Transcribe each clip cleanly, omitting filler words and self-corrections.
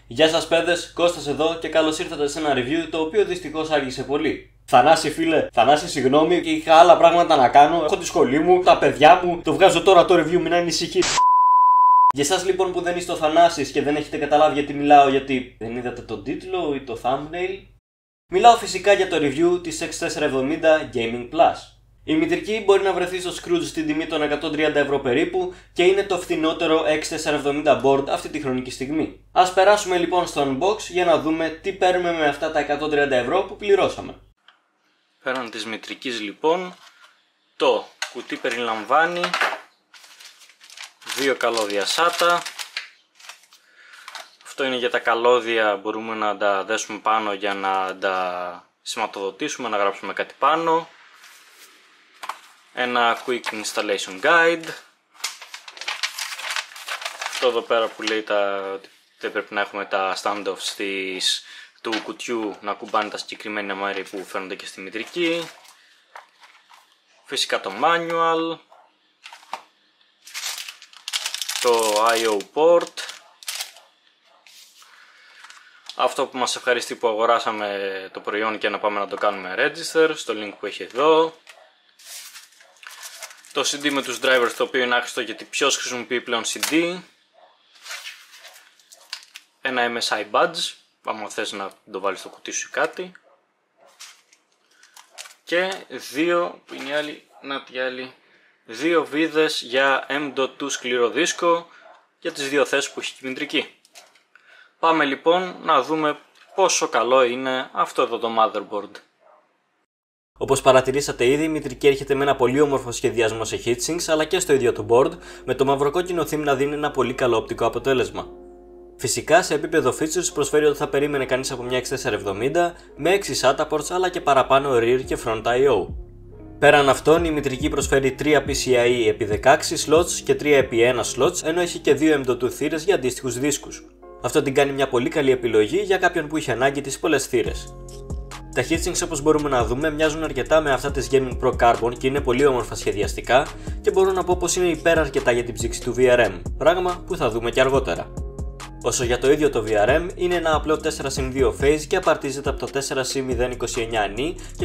Γεια σας παιδες, Κώστας εδώ και καλώς ήρθατε σε ένα review το οποίο δυστυχώς άργησε πολύ. Θανάση φίλε, Θανάση συγγνώμη, και είχα άλλα πράγματα να κάνω. Έχω τη σχολή μου, τα παιδιά μου, το βγάζω τώρα το review, μην ανησυχείτε. Για εσάς λοιπόν που δεν είστε ο Θανάσης και δεν έχετε καταλάβει γιατί μιλάω, γιατί δεν είδατε τον τίτλο ή το thumbnail, μιλάω φυσικά για το review της X470 Gaming Plus. Η μητρική μπορεί να βρεθεί στο Scrooge στην τιμή των 130 ευρώ περίπου και είναι το φθηνότερο X470 board αυτή τη χρονική στιγμή. Ας περάσουμε λοιπόν στο unbox για να δούμε τι παίρνουμε με αυτά τα 130 ευρώ που πληρώσαμε. Πέραν της μητρικής λοιπόν, το κουτί περιλαμβάνει 2 καλώδια SATA. Αυτό είναι για τα καλώδια, μπορούμε να τα δέσουμε πάνω για να τα σηματοδοτήσουμε, να γράψουμε κάτι πάνω. Ένα Quick Installation Guide. Αυτό εδώ πέρα που λέει ότι δεν πρέπει να έχουμε τα standoffs του κουτιού να κουμπάνε τα συγκεκριμένα μέρη που φαίνονται και στη μητρική. Φυσικά το manual. Το I/O port. Αυτό που μας ευχαριστεί που αγοράσαμε το προϊόν και να πάμε να το κάνουμε register στο link που έχει εδώ. Το CD με τους drivers, το οποίο είναι άχρηστο γιατί ποιος χρησιμοποιεί πλέον CD. Ένα MSI badge, άμα θες να το βάλεις στο κουτί σου ή κάτι. Και που είναι η άλλη, 2 βίδες για M.2 σκληρό δίσκο για τις δύο θέσεις που έχει η μητρική. Πάμε λοιπόν να δούμε πόσο καλό είναι αυτό εδώ το motherboard. Όπως παρατηρήσατε ήδη, η μητρική έρχεται με ένα πολύ όμορφο σχεδιασμό σε heatsinks αλλά και στο ίδιο το board, με το μαυροκόκκινο theme να δίνει ένα πολύ καλό οπτικό αποτέλεσμα. Φυσικά σε επίπεδο features προσφέρει ό,τι θα περίμενε κανείς από μια X470 με 6 SATA ports αλλά και παραπάνω rear και front I/O. Πέραν αυτών, η μητρική προσφέρει 3 PCIe επί 16 slots και 3 επί 1 slots, ενώ έχει και 2 M.2 θύρες για αντίστοιχους δίσκους. Αυτό την κάνει μια πολύ καλή επιλογή για κάποιον που είχε ανάγκη τις πολλές θύρες. Τα heatsinks, όπως μπορούμε να δούμε, μοιάζουν αρκετά με αυτά της Gaming Pro Carbon και είναι πολύ όμορφα σχεδιαστικά και μπορώ να πω πως είναι υπέρα αρκετά για την ψήξη του VRM, πράγμα που θα δούμε και αργότερα. Όσο για το ίδιο το VRM, είναι ένα απλό 4x2 phase και απαρτίζεται από το 4C029Ni και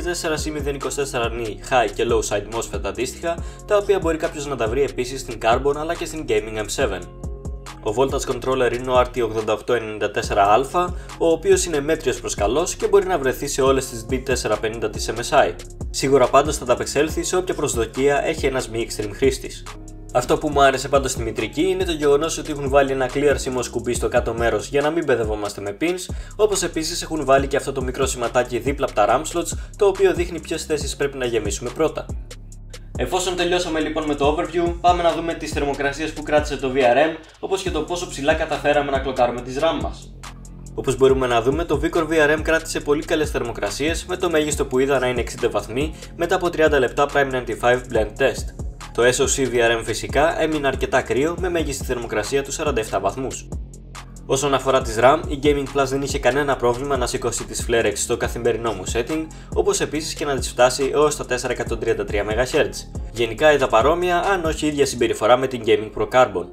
4C024Ni High και Low Side MOSFET αντίστοιχα, τα οποία μπορεί κάποιος να τα βρει επίσης στην Carbon αλλά και στην Gaming M7. Ο Voltage Controller είναι ο RT8894A, ο οποίος είναι μέτριος προς καλός και μπορεί να βρεθεί σε όλες τις B450 της MSI. Σίγουρα πάντως θα ανταπεξέλθει σε όποια προσδοκία έχει ένας μη extreme χρήστης. Αυτό που μου άρεσε πάντως στη μητρική είναι το γεγονός ότι έχουν βάλει ένα clear CMOS κουμπί στο κάτω μέρος για να μην μπερδευόμαστε με pins, όπως επίσης έχουν βάλει και αυτό το μικρό σηματάκι δίπλα από τα RAM slots, το οποίο δείχνει ποιες θέσεις πρέπει να γεμίσουμε πρώτα. Εφόσον τελειώσαμε λοιπόν με το overview, πάμε να δούμε τις θερμοκρασίες που κράτησε το VRM, όπως και το πόσο ψηλά καταφέραμε να κλοκάρουμε τις RAM μας. Όπως μπορούμε να δούμε, το Vicor VRM κράτησε πολύ καλές θερμοκρασίες, με το μέγιστο που είδα να είναι 60 βαθμοί μετά από 30 λεπτά Prime 95 blend test. Το SoC VRM φυσικά έμεινε αρκετά κρύο με μέγιστη θερμοκρασία του 47 βαθμούς. Όσον αφορά τις RAM, η Gaming Plus δεν είχε κανένα πρόβλημα να σηκώσει τις Flarex στο καθημερινό μου setting, όπως επίσης και να τις φτάσει έως τα 433 MHz. Γενικά είδα παρόμοια, αν όχι ίδια συμπεριφορά με την Gaming Pro Carbon.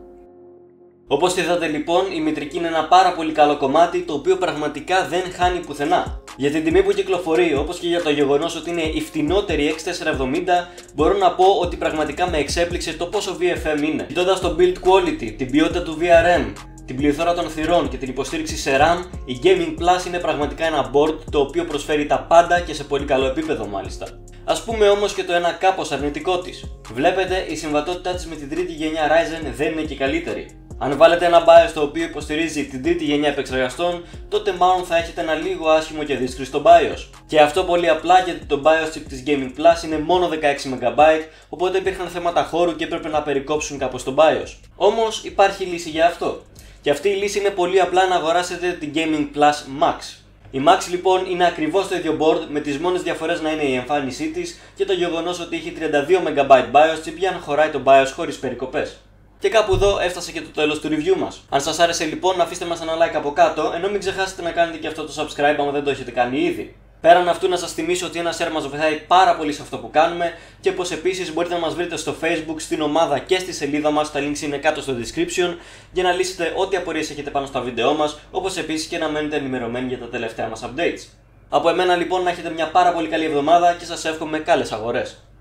Όπως είδατε λοιπόν, η μητρική είναι ένα πάρα πολύ καλό κομμάτι, το οποίο πραγματικά δεν χάνει πουθενά. Για την τιμή που κυκλοφορεί, όπως και για το γεγονός ότι είναι η φτηνότερη X470, μπορώ να πω ότι πραγματικά με εξέπληξε το πόσο VFM είναι. Κοιτώντας το build quality, την ποιότητα του VRM, την πληθώρα των θυρών και την υποστήριξη σε RAM, η Gaming Plus είναι πραγματικά ένα board το οποίο προσφέρει τα πάντα και σε πολύ καλό επίπεδο μάλιστα. Ας πούμε όμως και το ένα κάπως αρνητικό της. Βλέπετε, η συμβατότητά της με την τρίτη γενιά Ryzen δεν είναι και καλύτερη. Αν βάλετε ένα BIOS το οποίο υποστηρίζει την τρίτη γενιά επεξεργαστών, τότε μάλλον θα έχετε ένα λίγο άσχημο και δύσκολο BIOS. Και αυτό πολύ απλά γιατί το BIOS chip της Gaming Plus είναι μόνο 16 MB, οπότε υπήρχαν θέματα χώρου και έπρεπε να περικόψουν κάπως το BIOS. Όμως υπάρχει λύση για αυτό. Και αυτή η λύση είναι πολύ απλά να αγοράσετε την Gaming Plus Max. Η Max λοιπόν είναι ακριβώς το ίδιο board, με τις μόνες διαφορές να είναι η εμφάνισή της και το γεγονός ότι έχει 32 MB BIOS chip για να χωράει το BIOS χωρίς περικοπές. Και κάπου εδώ έφτασε και το τέλος του review μας. Αν σας άρεσε λοιπόν, αφήστε μας ένα like από κάτω, ενώ μην ξεχάσετε να κάνετε και αυτό το subscribe άμα δεν το έχετε κάνει ήδη. Πέραν αυτού, να σας θυμίσω ότι ένα share μας βοηθάει πάρα πολύ σε αυτό που κάνουμε και πως επίσης μπορείτε να μας βρείτε στο Facebook, στην ομάδα και στη σελίδα μας. Τα links είναι κάτω στο description για να λύσετε ό,τι απορίες έχετε πάνω στα βίντεό μας, όπως επίσης και να μένετε ενημερωμένοι για τα τελευταία μας updates. Από εμένα λοιπόν να έχετε μια πάρα πολύ καλή εβδομάδα και σας εύχομαι καλές αγορές.